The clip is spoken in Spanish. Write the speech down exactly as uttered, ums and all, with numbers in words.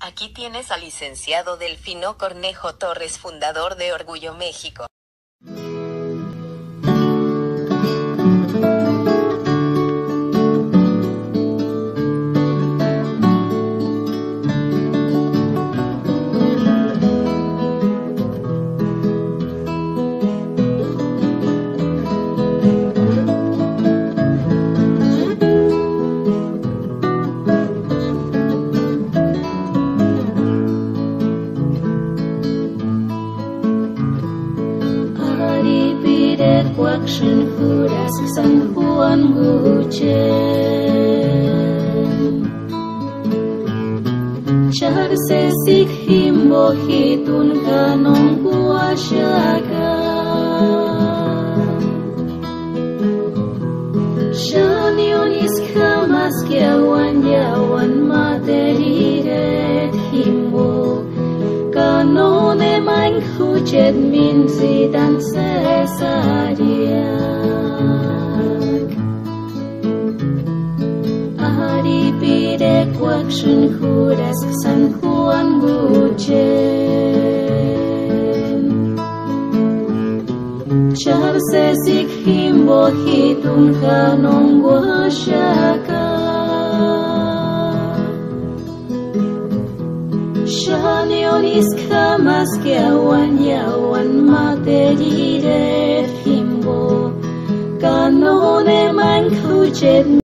Aquí tienes al licenciado Delfino Cornejo Torres, fundador de Orgullo México. Action Furas San Juan Buchen Char se sik himbo hitun kanong kuasyaka Shanyonis kamas kiawan yawan materiret himbo Kanone main hujet min zidan sesariak Ahari pide kwakshin hudas San Juan Buchen Char se sik himbo hitun kanong wasyaka Shanyonis kamas kiawan yawan materiret himbo Kanone man kujet